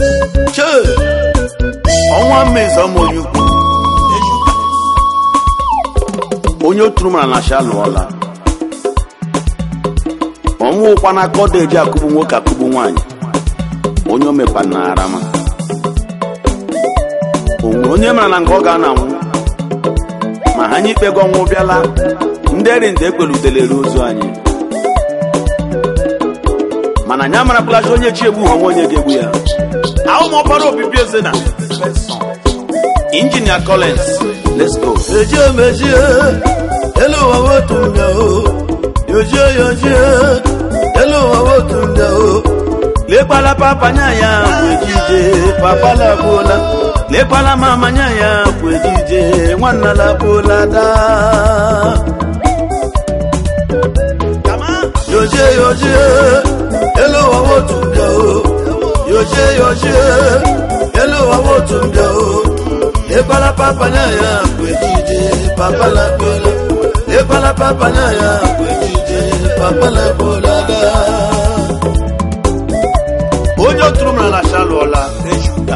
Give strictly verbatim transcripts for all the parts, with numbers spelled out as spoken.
che ọnwa mmezi ọmọnyukwu onye oturu mara na shalụọla ọnwụ ụkwa na aka ọ dị eji akụgbu nwoke akụgbu nwaanyị onye o mekwa na arama onwe onye mara na nke ọ ga na-anwụ ma ha nye ikpego ọnwụ bịala ndị eri ndị ekpelutelere ozu anyị mana anya mara plaza onye chi egbu onwe onye ga-egbu ya ahụ ma ọbara obibi eze na Engineer Collins, let's go. Eje meje elu wawo tumya o yoje yoje elu wawo tumya o le pala papa nyaya kwejije papa la bola le pala mama nyaya kwejije mwana la bola da kama yoje yoje elu wawo tumya o yoje yoje elu wawo tumya o Epala papa nyaya kwejije papa la bola Epala papa nyaya kwejije papa la bola Ojo trumra la shalola ejuda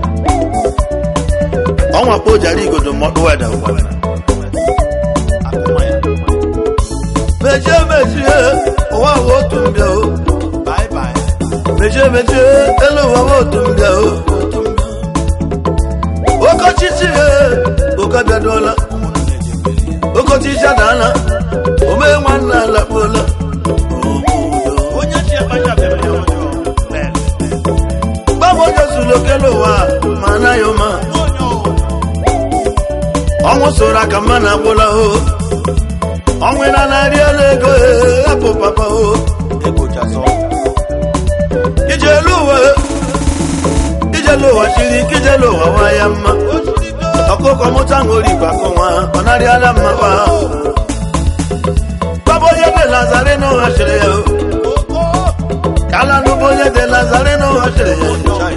Onwa po jari godo modu weda kwa Akumaya Meje meje owa wo tumbia o Bye bye Meje meje elo wa wo tumbia o Oko chichi e, oka biadola Oko chicha dana, ome wana la pola Onya chia baja bebe yojo Babo josu lokelo wa, mana yoma Ongo sora kamana bola ho Ongo na nari olego e, apo papa ho Eko chaso Ijeluwe Ijeluwa shiri, kijeluwa wayama Okoko mutangori bakonwa, onari alama wa Baboye de Lazareno ashreyo Kala nuboye de Lazareno ashreyo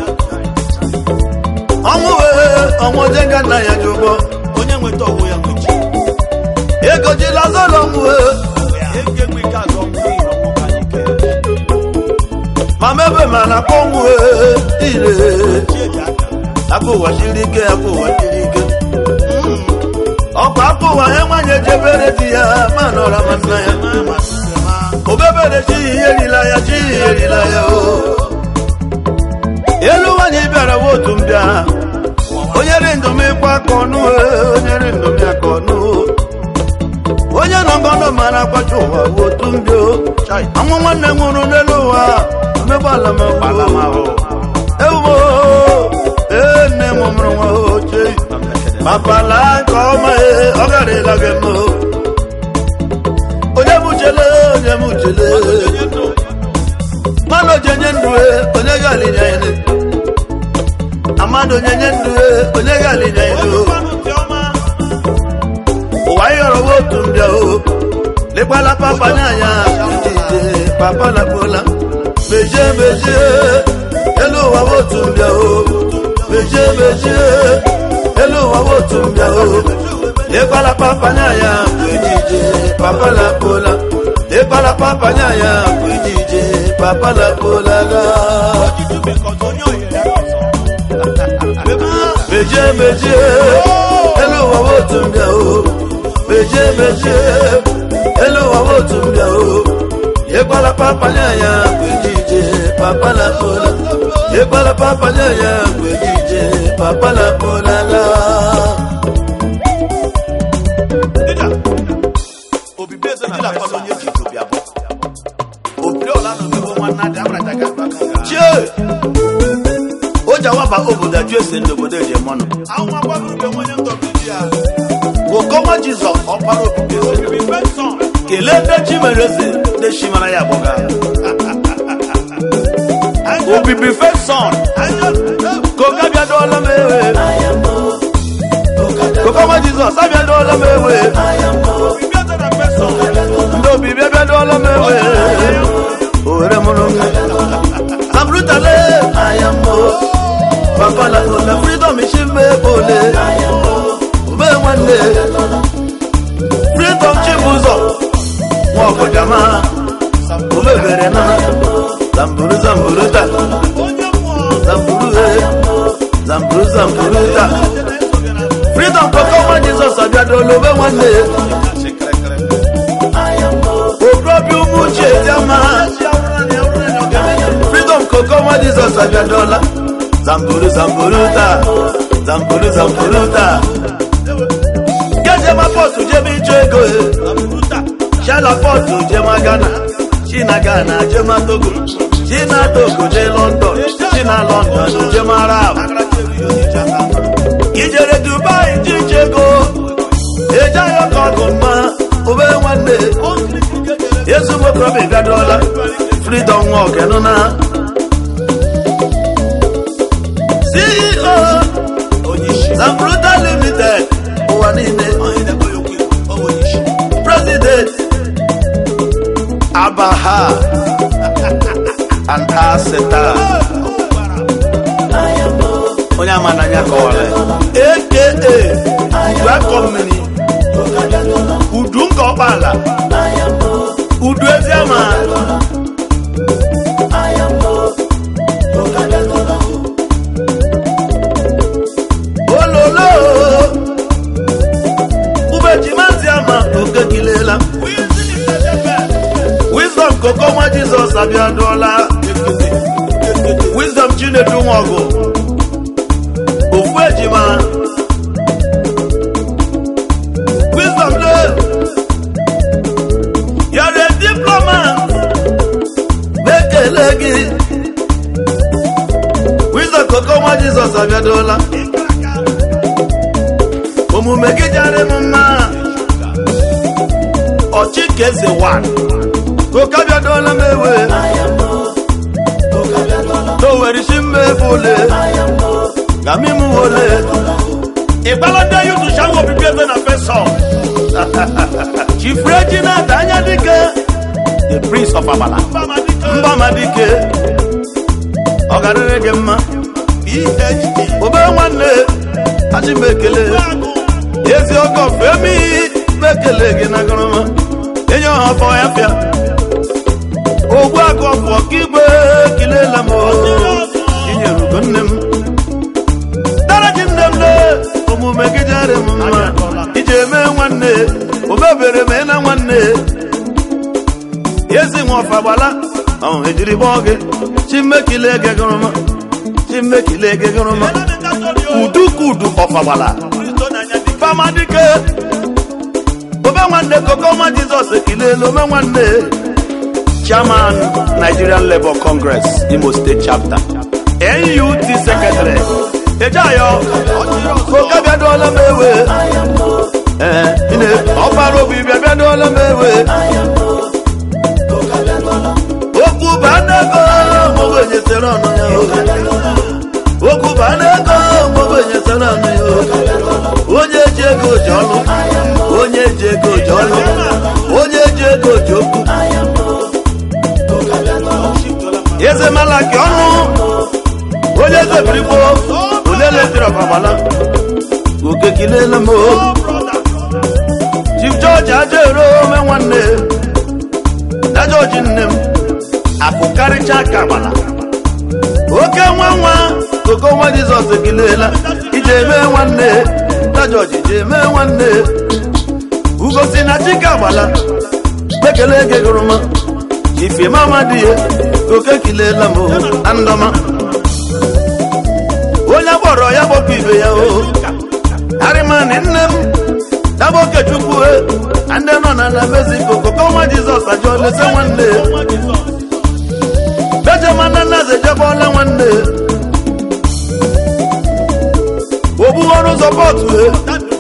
Omuwe, omoje gana ya jobo Onye nweta owo ya nwechi Ego ji Lazaro muwe Ege nweka zo mwe iromo kanike Mamebe mana konwe ile Chieja Apo washirike, apo washirike Ọkwa apo wa enwanye jebere di ya Manora masaya Obebere chi yerila ya, chi yerila ya o Elu wani biara wotu mbia Onyere ndomi kwa konu Onyere ndomi akonu Onye nongono mana kwa chuwa wotu mbio Amu wane ngunu neluwa Mebala mabala Ewo Ene mumrunga oche Papa la koma e Ogare lagemo Onye muchele Onye muchele Malo jenyenduwe Onye gali nyayene Amado nyenyenduwe Onye gali nyayene Uwayoro wotu mbia o Lekwa la papa nyaya Kutije Papa la bola Meje meje Elo wa wotu mbia o Meje meje Elo wa wotu mbia o Lekwa la papa nyaya Kutije Papa la bola Lekwa la papa nyaya Kutije Papa la bola Meje meje Elo wa wotu mbia o Meje meje Elo wa wotu mbia o Lekwa la papa nyaya Kutije Papa la bola Lekwa la papa nyaya Kutije Papa la bola la Obi beze na la kwa onye jito biabo Obi ola no mebo nwana da abraja ga baka Chie Oja waba obodo Jesse ndobodo eje mono Awon agba no be wonye ndo bibia Wokoma Jesus opara obi beze Obi benson Kele de chimereze de shimara ya boga Obi be first son Koka bia dola mewe Kokoma Jesus abia dola mewe Obi beze na person Ndo bi bia dola mewe Ore mononga Amrutale ayamo Papa la la freedom ishime bole ayamo Ube wande Freedom chibuzo Mwako jama Ube berena Zamburu zamburu ta Zamburu zamburuta freedom koko nwa Jesus abịadolo be nwanne ogrobi umuche diama freedom koko nwa Jesus abịadola zamburu zamburuta zamburu zamburuta Jema potu jema ichego Shala potu jema Ghana China Ghana jema Togo China Togo je London China London jema Arab Ijere Dubai jichego Eja yoko goma Ube wande Yesu mokrobe gadola Freedom walk enuna C E O Zambruta Limited President Abaha and Aseta Onyamananya Kole A K A Welcome me Udungo Bala Udweziama Wisdom koko nwa Jesus abịadola Wisdom Chinedu nwogo Ofu ejima Wisdom le You're a diplomat Bekele gị Wisdom koko nwa Jesus abịadola Omume gị jare mma Ochikeze one Kokabia dola mewe Do weri shimbe fule Gamimu wole Ibalada you to shango bibeze na peso Chief Regina Danya Dike The Prince of Abala Mbama Dike Ogarere Gemma P H D Obe Wanne Achimekele Yezi Oko Femi Mekele Gina Goroma Enyo hafo yafia Ogwa kofo kibe kilela mo Inyeru gonnem Dara jinnem le Omume gijare mumma Ijeme nwanne Omebere mena nwanne Yezi mwafa bala Oh ejiri boge Chimme kilege goroma Chimme kilege goroma Kudu kudu ofa bala Fama dike Obe nwanne koko nwa Jesus kilelo me nwanne Chairman Nigerian Labour Congress Imo State Chapter N U T Secretary Ejayo Kokabia dola mewe Eh ine Oparo bibia bia dola mewe Oku baneko Mobenye serano yo Oku baneko Mobenye serano yo Onye jego jolo Onye jego jolo Onye jego joku Yeze malaki onu Onye ze bribo Olele tira babala Goke kilela mo Chief George Ajero me nwanne Da George nnem Akukari chaka bala Oke nwa nwa Koko nwa Jesus kilela Ije me nwanne Da George ije me nwanne Ugosi na chika bala Bekele gegoroma Ife mama diye Koke kilela mo Andama Onya boro ya boku ibe ya o Harimani nnem Dabo ke chukwe Ande no na la Mexico Koko nwa Jesus ajole se nwanne Beje manana ze jebola nwanne Obu wonu support we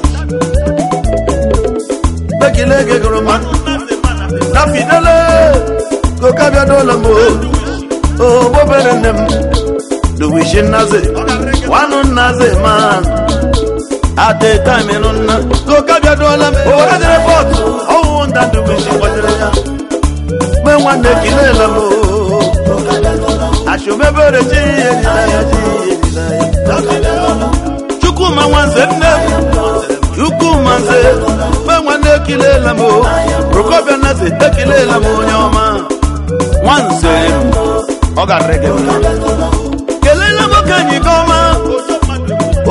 Bekile gegoroma Na fidele Kokabia dola mo Oh bobere nem Do wishin naze Wanu naze man At the time inuna Kokabia dola mo Oh what the report Oh wanda do wishin Wadere ya Me wande kilela mo Asho mebere chiye Nilaya chiye Nilaya Chukuma wanze nem Chukuma nze Me wande kilela mo Kokabia naze Kilela mo nyoma Wanze Oga reggae Kelela mo kanyi goma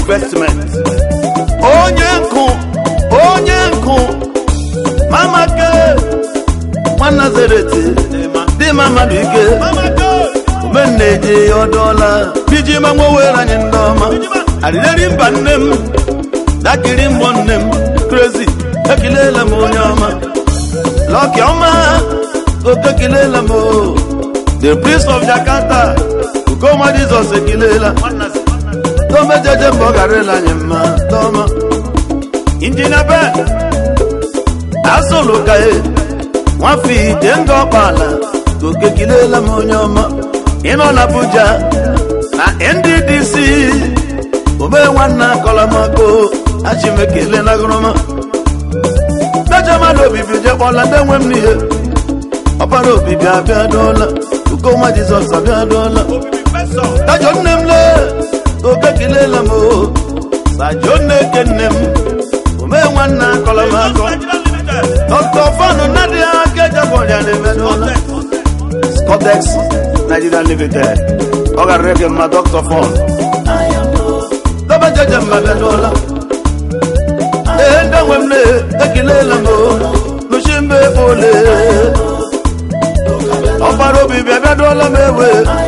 investment onye nkụ onye nkụ mama ke nwanna zereti dị mama ike omeneje ọdọla biji ma nwo were anyị ndị ọma arịrị mba nne m dakiri mbọ nne m crazy ekilela m onye ọma lọki ọma okekilela m the prince of Jakarta ukoma Jesus ekilela tome jeje mbọ garela anyị mma toma injinia be asolo kae nwafi ite ndị ọkpala okekilela m onye ọma ịnọ na Abuja na N D D C obe nwanna kọlamako achimekele na gụrụma mejọmala obibi jekpọla ndị nwe m n'ihe ọbara obibi abịa dọla ukoma Jizọs abịa dọla tajọ nne m le okekilela m sajọ nneke nne m ome nwanna kọlamako Doctor Fanu Nadia Kejabọrịa na-emedola Scotex Nigeria Limited ọ gara rege mma Doctor Fanu Dobe jeje mma bedola Ee ndị nwe m na-ekilela m Nushimbe ole ọbara obibi bedola m ewe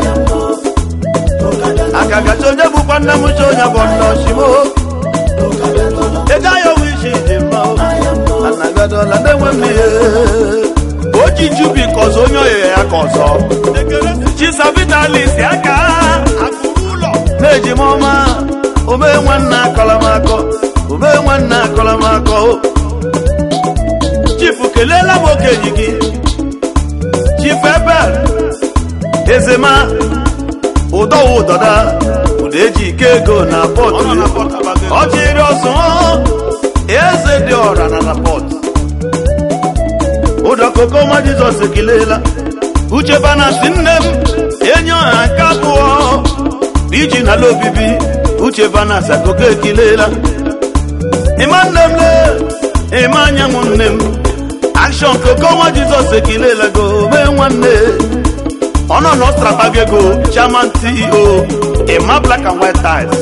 aka gacha onye bụkwa nne m uche onye bụ nnọchimo ego ya wishi dị mma anabedola ndị nwe m n'ihe oji jubi ka ọzọ onye oye ya ka ọzọ Chisa Vitalis aka akụrụ ụlọ na-eji m ọma ome nwanna akọlamakọ ome nwanna akọlamakọ chifu kelela m okenyi gị chifu ebe ezema ụdọ ụdọda ụdọ eji ike ego na pọtụ ọ chịrị ọzọ eze dị ọra na pọtụ ụdọ kokoma Jizọs ekilela uche banasi nne m enye ọha nke abụọ iji n'ala obibi uche banasi akụkọ ekilela ịma nne m le ịma anyanwụ nne m akshọn kokoma Jizọs ekilela go mee nwanne ọnọ n'ọstrabago chairman C E O ịma black and white ties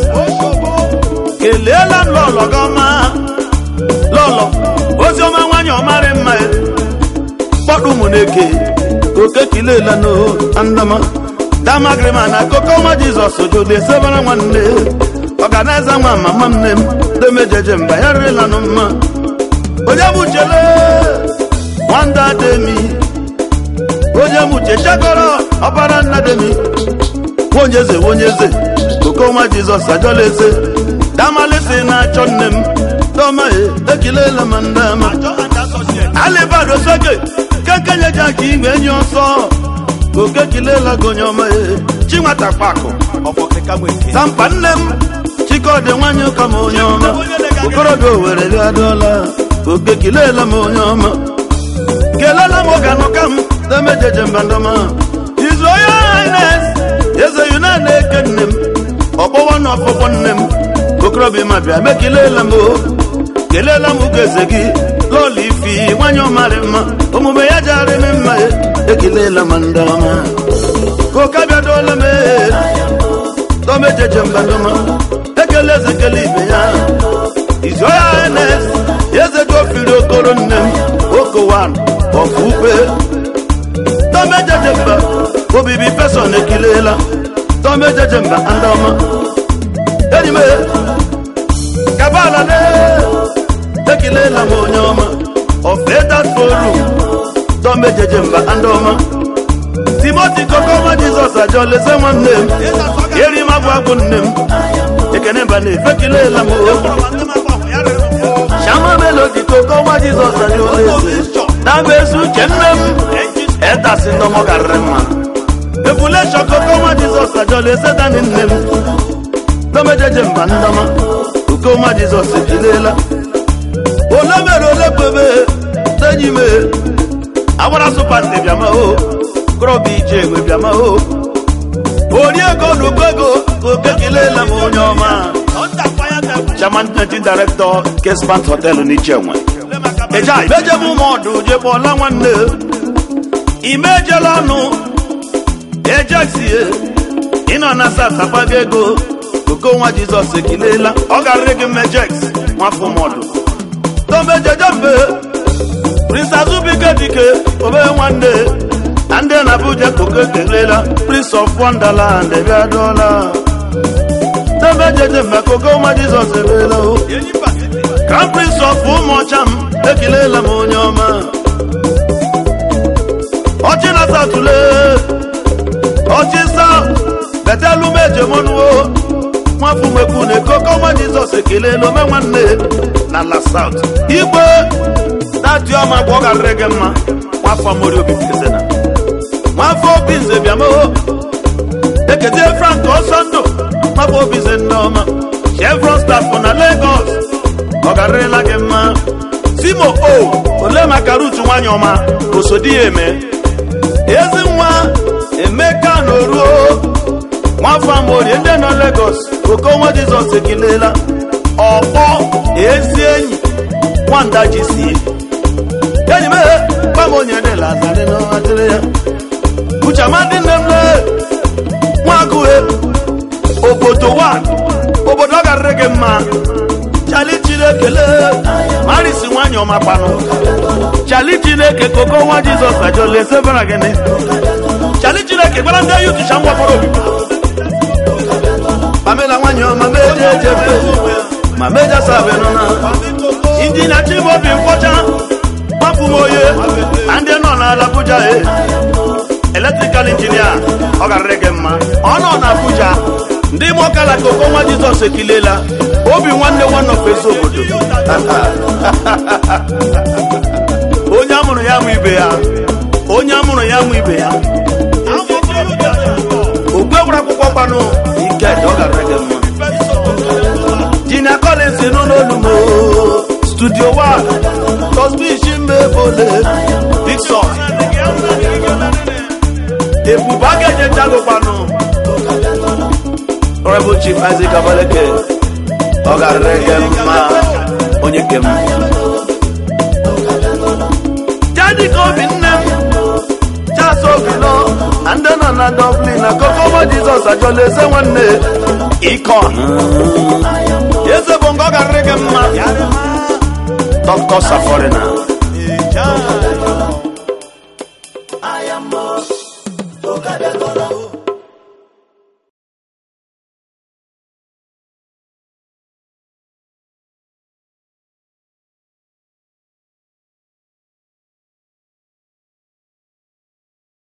keleela m lọlọ gọma lọlọ oziọma nwanyị ọmarị mma kpọdụ ụmụ na-eke oke kilela no andama damagrima na kokoma Jizọs ojode sebara nwanne ọganaiza nwa mama nne m demejeje mba ya rịla nụ mma onye bụ chele nwanda demi onye bụ chechagoro ọbara nna demi wonyeze wonyeze kokoma Jizọs ajọla eze damalisi na-achọ nne m doma ekilela m ndama alibado soke kekenye jaki igwe enyi ọsọ oke kilela gonye ọma chinwata kpakụ sampa nne m chikọdị nwanyị ụka m onye ọma okorobịa owere bịa dọla oke kilela m onye ọma kelela m oge anụka m demejeje mbandọma izu onye hines eze yuna na-eke nne m ọkpọwa na ọfọfọ nne m okorobịa ma bịa mekilela m kelela m ugo eze gị lọla ifi nwanyị ọmarị mma omume ya jarị m mma ekilela m ndị ọma koka bịadola m domejeje mbandọma ekele eze kele ibe ya izu ya enes eze gofiri okoro nne m okowan ọfụ ukwe domejeje mba obibi peson ekilela domejeje mba ndị ọma enyi m kabala ne ekilela m onye ọma ofedat forum domejeje mba ndị ọma Timothy kokoma Jizọs ajọleze nwanne m eri m agwụ agwụ nne m ekene mba na-efe kilela m Shama Melody kokoma Jizọs ajọleze na-amezu uche nne m edasi ndọmọ garịrị mma ebulesho kokoma Jizọs ajọleze dani nne m domejeje mba ndị ọma kokoma Jizọs ekilela ole mere ole kwebe tenyi me awara supante bịama o krobi ije egwe bịama o ori ego n'ugbego oke kilela m onye ọma chairman managing director Kesbant Hotel n'Ichenwe ejai beje m ụmụọdụ jekpọla nwanne imejela ọnụ ejeksie ịnọ na sat akpago ego koko nwa Jizọs ekilela ọ garịrị gị Mejex nwafọ mọdụ Tombe Jejembe Prince Azubike Dike obe nwanne na ndị na Abuja koko ekelela Prince of Wonderland ebiadola Tombe Jejembe koko nwa Jizọs ebeela o Crown Prince of Umuocham ekilela m onye ọma ọchị na satule ọchị sa betelu mejemonuo nwafu mekune koko nwa Jizọs ekelela ome nwanne na la South igwe dati ọma gwa ọ garịrị gị mma nwafọ Amori Obi Kesena nwafọ Obi Nze bịamo ekezie Frank Osando nwafọ Obi Nze nneọma Chevron staff na Lagos ọ garịrịla gị mma Simo O ole maka Ruth nwanyị ọma osodi ya eme ezi nwa Emeka n'oruo nwafọ Amori ndị nọ Lagos koko nwa Jizọs ekilela ọkpọ ezi enyi nwanda jisi enyi me gwa m onye dị Lazarị n'ọhatịrị ya uchamadị nne m le nwagụhe obodo wa obodo ọ garịrị gị mma Chali Chineke le marisi nwanyị ọma kpanụ Chali Chineke koko nwa Jizọs ajọla esebara gịnị Chali Chineke gbara ndị yutusha nwafọrọ obi Pamela nwanyị ọma meje ejebe ma meja sabe nọ na injinia Chibobi Nkwọcha gbapụ m oye na ndị nọ na Abuja e electrical engineer ọ garịrị gị mma ọ nọ na Abuja ndị mọkala koko nwa Jizọs ekilela obi nwanne nwanne ofesi obodo onye amụrụ ya mụ ibe ya onye amụrụ ya mụ ibe ya ogbe gwara akwụkwọ gbanụ ike ọ garịrị gị mma Gina Collins n'olumo studio one Tosbishi Mbebole Dixon Ebuba geje jago panu Honorable Chief Isaac Abaleke ọ garịrị gị mma onye kem Jadi Kobi nne m Chaso Obilo ndị nọ na Dublin na koko nwa Jizọs ajọla eze nwanne Ikon Eze bongo garịrị gị mma Doctor Saforina